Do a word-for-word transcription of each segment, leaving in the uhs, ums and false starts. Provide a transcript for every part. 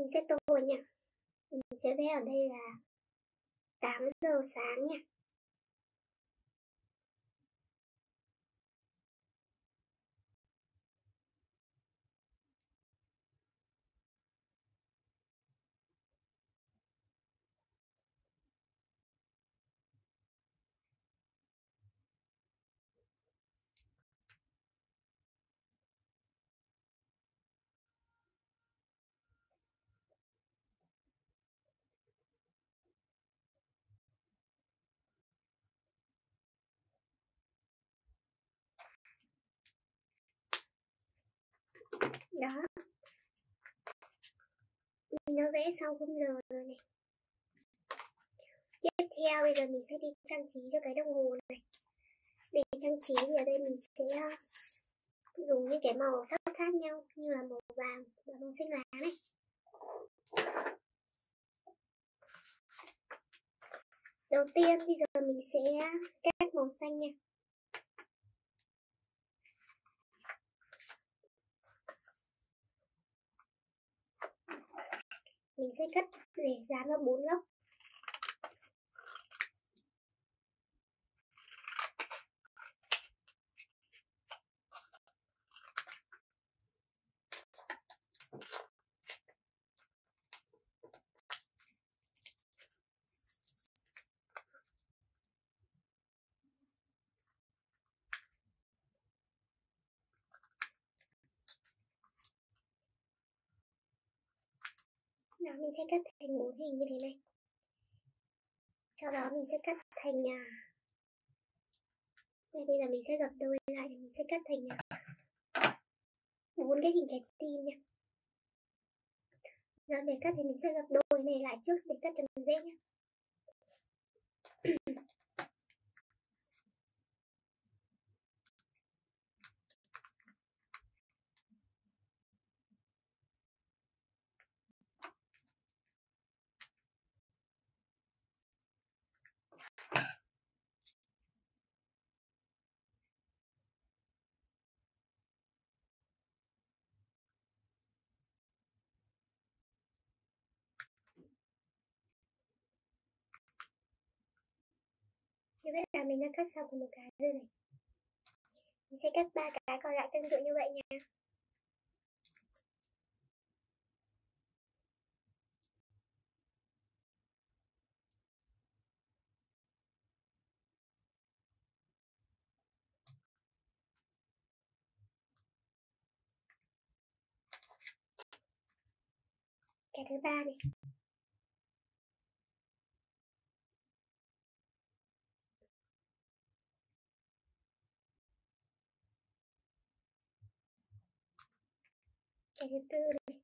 Mình sẽ tô nha. Mình sẽ vẽ ở đây là tám giờ sáng nha. Đó. Mình đã vẽ xong khung giờ rồi này. Tiếp theo bây giờ mình sẽ đi trang trí cho cái đồng hồ này. Để trang trí thì ở đây mình sẽ dùng những cái màu sắc khác nhau như là màu vàng và màu xanh lá này. Đầu tiên bây giờ mình sẽ cắt màu xanh nha. Mình sẽ cắt để dán vào bốn góc. Đó, mình sẽ cắt thành bốn hình như thế này. Sau đó mình sẽ cắt thành à... Đây, bây giờ mình sẽ gập đôi lại để mình sẽ cắt thành bốn cái hình trái tim nha. Đó, để cắt thì mình sẽ gập đôi này lại trước để cắt cho nó dễ nhé. Như vậy là mình đã cắt xong một cái rồi này. Mình sẽ cắt ba cái còn lại tương tự như vậy nha. Cái thứ ba này. Cái thứ tư này.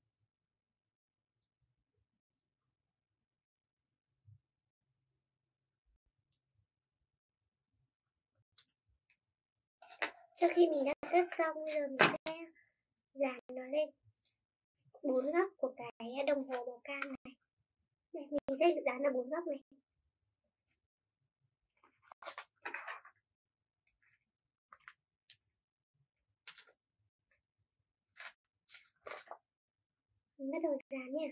Sau khi mình đã cắt xong, bây giờ mình sẽ dán nó lên bốn góc của cái đồng hồ màu cam này. Đây, mình sẽ dán ở bốn góc này. Mình bắt đầu dán nha.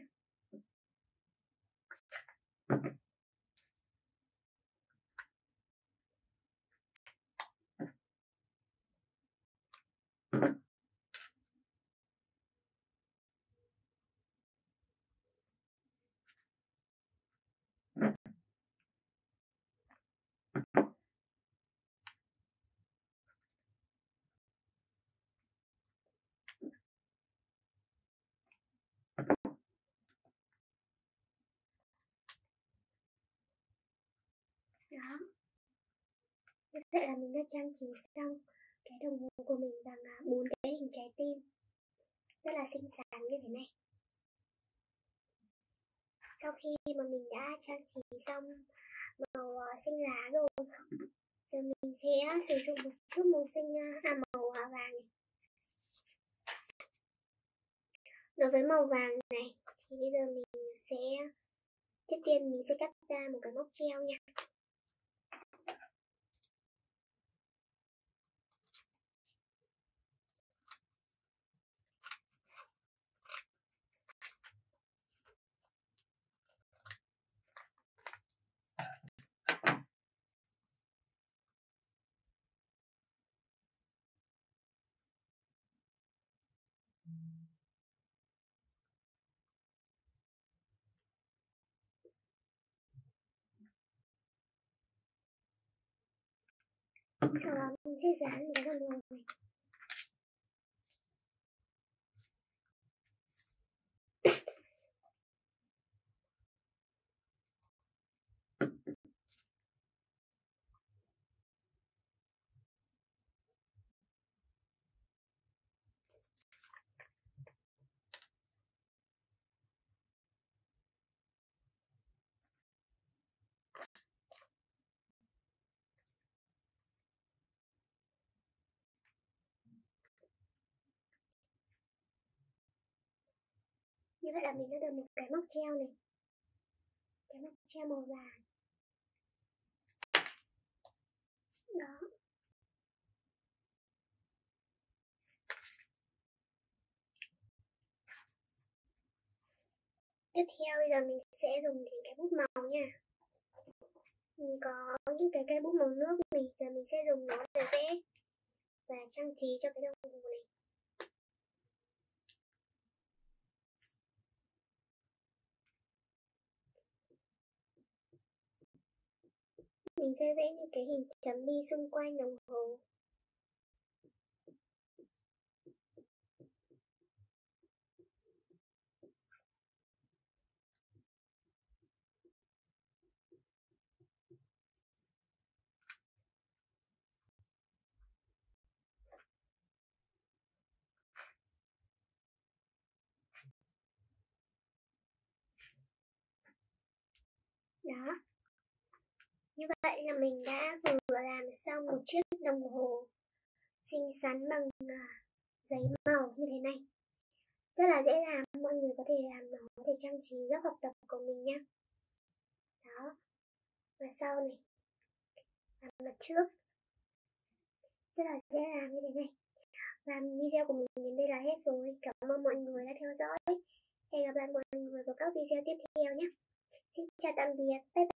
Đó. Như vậy là mình đã trang trí xong cái đồng hồ của mình bằng bốn cái hình trái tim rất là xinh xắn như thế này. Sau khi mà mình đã trang trí xong màu xanh lá rồi, giờ mình sẽ sử dụng một chút màu xanh à, màu vàng này. Đối với màu vàng này thì bây giờ mình sẽ trước tiên mình sẽ cắt ra một cái móc treo nha. Sau đó mình sẽ dán cái đồng hồ này. Như vậy là mình đã được một cái móc treo này, cái móc treo màu vàng đó. Tiếp theo bây giờ mình sẽ dùng đến cái bút màu nha. Mình có những cái cây bút màu nước này, giờ mình sẽ dùng nó để vẽ và trang trí cho cái đồng hồ này. Mình sẽ vẽ những cái hình chấm đi xung quanh đồng hồ. Đó. Như vậy là mình đã vừa làm xong một chiếc đồng hồ xinh xắn bằng giấy màu như thế này. Rất là dễ làm, mọi người có thể làm nó để trang trí góc học tập của mình nhé. Đó. Và sau này, làm mặt trước. Rất là dễ làm như thế này. Và video của mình đến đây là hết rồi. Cảm ơn mọi người đã theo dõi. Hẹn gặp lại mọi người vào các video tiếp theo nhé. Xin chào tạm biệt. Bye bye.